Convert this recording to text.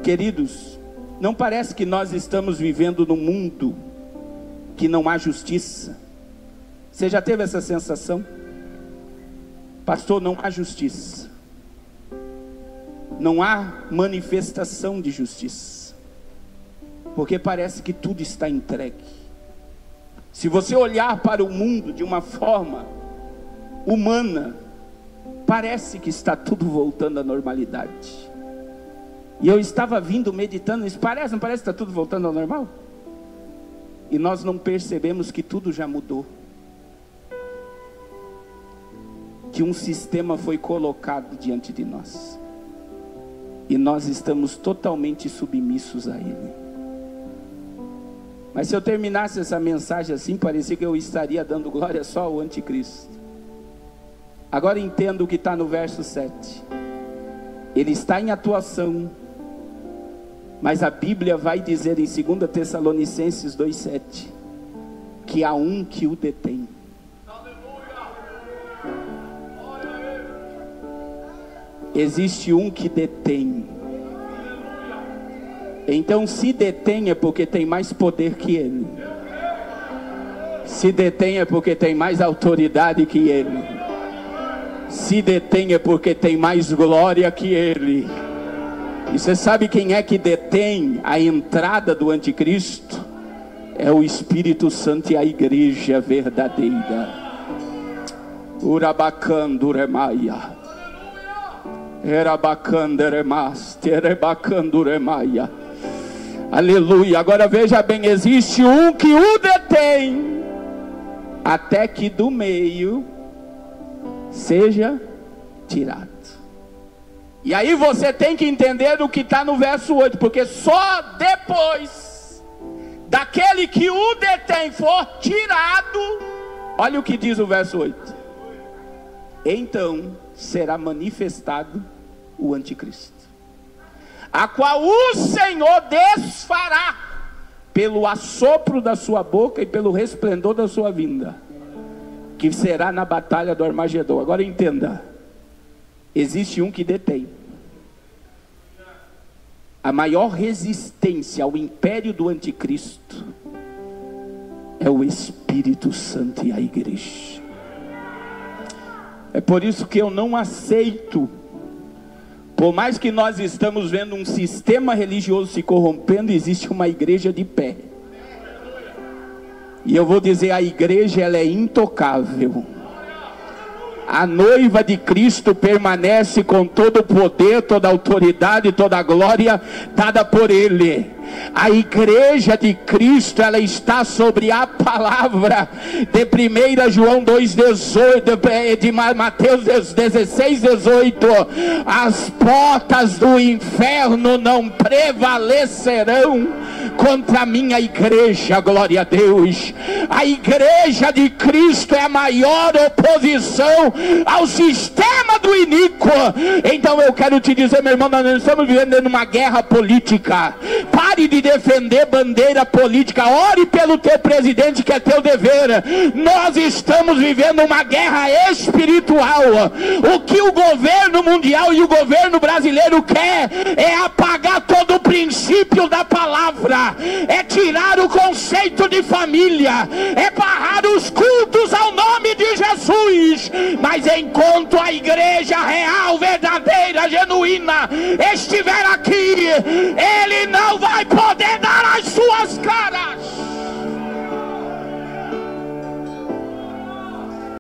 Queridos, não parece que nós estamos vivendo num mundo que não há justiça? Você já teve essa sensação? Pastor, não há justiça. Não há manifestação de justiça. Porque parece que tudo está entregue. Se você olhar para o mundo de uma forma humana, parece que está tudo voltando à normalidade. E eu estava vindo meditando nisso. Não parece que está tudo voltando ao normal? E nós não percebemos que tudo já mudou. Que um sistema foi colocado diante de nós. E nós estamos totalmente submissos a ele. Mas se eu terminasse essa mensagem assim, parecia que eu estaria dando glória só ao anticristo. Agora entendo o que está no verso 7. Ele está em atuação. Mas a Bíblia vai dizer em 2 Tessalonicenses 2,7 que há um que o detém. Existe um que detém. Então, se detém é porque tem mais poder que ele. Se detém é porque tem mais autoridade que ele. Se detém é porque tem mais glória que ele. E você sabe quem é que detém a entrada do anticristo? É o Espírito Santo e a igreja verdadeira. Urabacanduremaia. Erabacanderemas. Terebacanduremaia. Aleluia. Agora veja bem, existe um que o detém, até que do meio seja tirado. E aí você tem que entender o que está no verso 8, porque só depois daquele que o detém for tirado, olha o que diz o verso 8: então será manifestado o anticristo, a qual o Senhor desfará pelo assopro da sua boca e pelo resplendor da sua vinda, que será na batalha do Armagedon. Agora entenda, existe um que detém. A maior resistência ao império do anticristo é o Espírito Santo e a igreja. É por isso que eu não aceito, por mais que nós estamos vendo um sistema religioso se corrompendo, existe uma igreja de pé. E eu vou dizer, a igreja ela é intocável. A noiva de Cristo permanece com todo o poder, toda a autoridade, toda a glória dada por Ele. A igreja de Cristo, ela está sobre a palavra de 1 João 2,18, de Mateus 16,18. As portas do inferno não prevalecerão contra a minha igreja, glória a Deus. A igreja de Cristo é a maior oposição ao sistema do iníquo. Então eu quero te dizer, meu irmão, nós não estamos vivendo numa guerra política. Pare de defender bandeira política. Ore pelo teu presidente, que é teu dever. Nós estamos vivendo uma guerra espiritual. O que o governo mundial e o governo brasileiro quer é apagar todo o princípio da palavra, é tirar o conceito de família, é barrar os cultos ao nome de Jesus. Mas enquanto a igreja real, verdadeira, genuína estiver aqui, ele não vai poder dar as suas caras.